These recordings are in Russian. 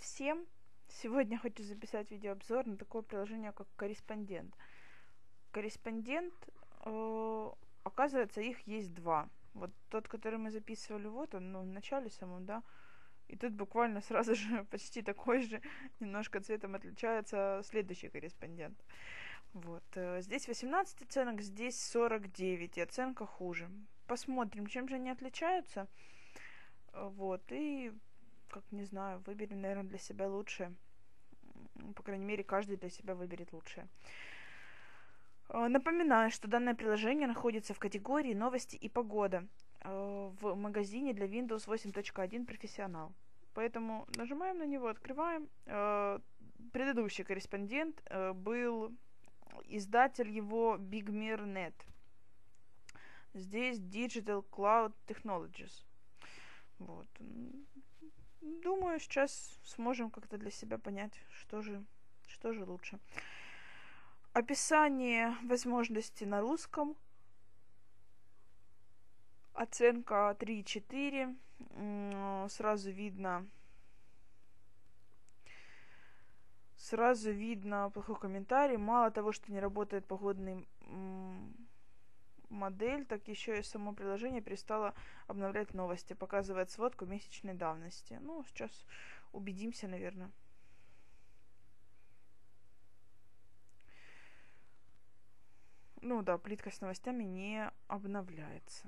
всем! Сегодня хочу записать видеообзор на такое приложение, как Корреспондент. Корреспондент, оказывается, их есть два. Вот тот, который мы записывали, вот он, в начале самом, да. И тут буквально сразу же почти такой же, немножко цветом отличается следующий корреспондент. Вот. Здесь 18 оценок, здесь 49, и оценка хуже. Посмотрим, чем же они отличаются. Вот. И, как не знаю, выберем, наверное, для себя лучшее. По крайней мере, каждый для себя выберет лучшее. Напоминаю, что данное приложение находится в категории «Новости и погода» в магазине для Windows 8.1 «Профессионал». Поэтому нажимаем на него, открываем. Предыдущий корреспондент был издатель его BigMirNet. Здесь Digital Cloud Technologies. Вот. Думаю, сейчас сможем как-то для себя понять, что же лучше. Описание возможностей на русском. Оценка 3,4. Сразу видно плохой комментарий. Мало того, что не работает погодный модель, так еще и само приложение перестало обновлять новости, показывает сводку месячной давности. Ну, сейчас убедимся, наверное. Ну да, плитка с новостями не обновляется.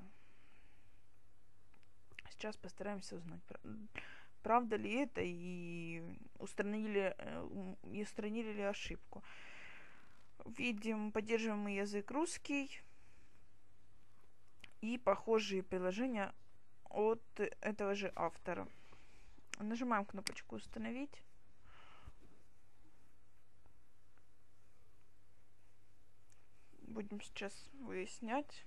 Сейчас постараемся узнать, правда ли это и устранили ли ошибку. Видим поддерживаемый язык русский и похожие приложения от этого же автора. Нажимаем кнопочку «Установить». Будем сейчас выяснять.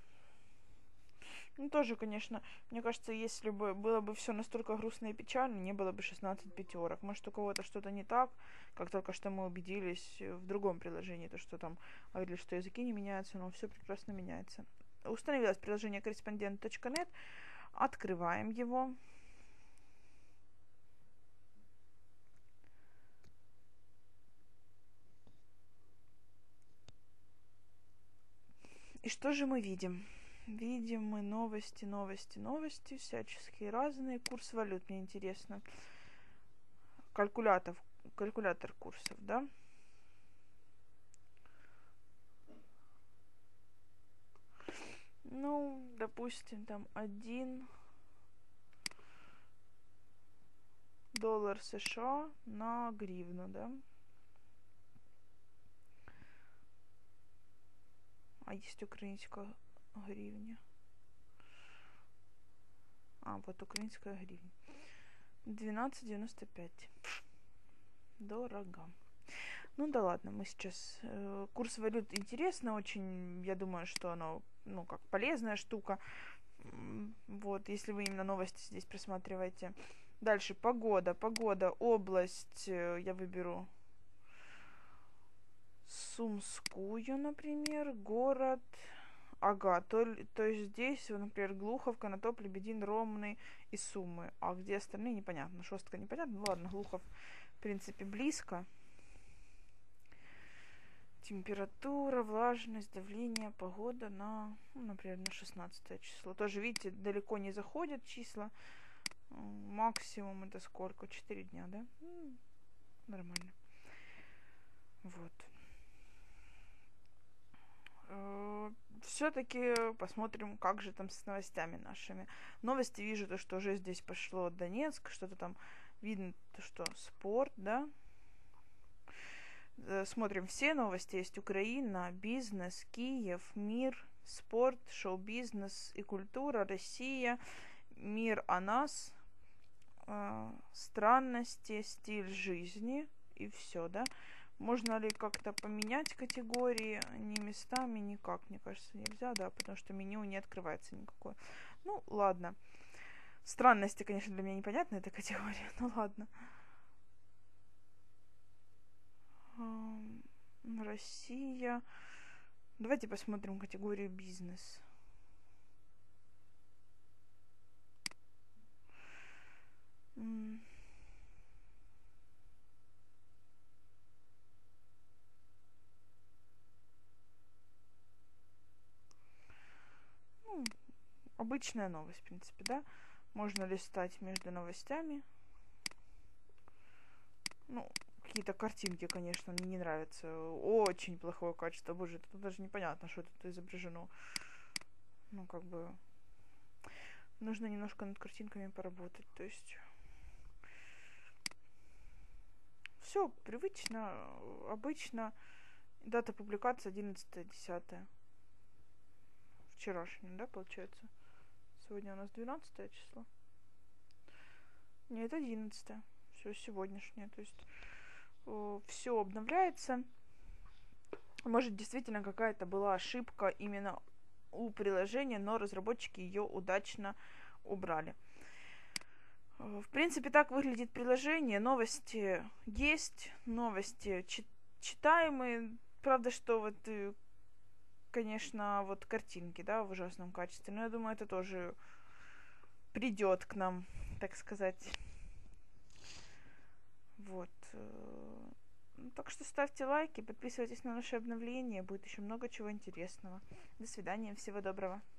Ну, тоже, конечно, мне кажется, если бы было бы все настолько грустно и печально, не было бы 16 пятерок. Может, у кого-то что-то не так, как только что мы убедились в другом приложении, то, что там говорили, что языки не меняются, но все прекрасно меняется. Установилось приложение корреспондент.нет. Открываем его. И что же мы видим? Видим мы новости, всяческие разные. Курс валют, мне интересно. Калькулятор курсов, да? Ну, допустим, там $1 США на гривну, да? А есть украинская гривня. Вот украинская гривня. 12,95. Дорого. Ну да ладно, мы сейчас... курс валют интересно очень. Я думаю, что оно, как полезная штука. Вот, если вы именно новости здесь просматриваете. Дальше погода. Область. Я выберу Сумскую, например. Город. Ага, то есть здесь, например, Глухов, Конотоп, Лебедин, Ромны и Сумы. А где остальные, непонятно. Шостка непонятно. Ну ладно, Глухов, в принципе, близко. Температура, влажность, давление, погода на, например, на 16 число. Тоже, видите, далеко не заходят числа. Максимум это сколько? 4 дня, да? Нормально. Вот. Все-таки посмотрим, как же там с новостями нашими. Новости вижу, то, что уже здесь пошло Донецк, что-то там видно, то, что спорт, да. Смотрим все новости. Есть Украина, бизнес, Киев, мир, спорт, шоу-бизнес и культура, Россия, мир о нас, странности, стиль жизни и все, да. Можно ли как-то поменять категории? Не местами, никак, мне кажется, нельзя, да, потому что меню не открывается никакое. Ну, ладно. Странности, конечно, для меня непонятна эта категория, ну ладно. Россия. Давайте посмотрим категорию бизнес. обычная новость, в принципе, да. Можно листать между новостями. Ну, какие-то картинки, конечно, мне не нравятся. Очень плохое качество. Боже, тут даже непонятно, что тут изображено. Ну, как бы... Нужно немножко над картинками поработать. То есть... Все привычно, обычно. Дата публикации 11.10. Вчерашняя, да, получается? Сегодня у нас 12 число. Нет, 11. Все сегодняшнее. То есть все обновляется. Может, действительно какая-то была ошибка именно у приложения, но разработчики ее удачно убрали. В принципе, так выглядит приложение. Новости есть, новости читаемые. Правда, что вот, конечно, вот картинки, да, в ужасном качестве. Но я думаю, это тоже придет к нам, так сказать. Вот. Так что ставьте лайки, подписывайтесь на наши обновления. Будет еще много чего интересного. До свидания, всего доброго.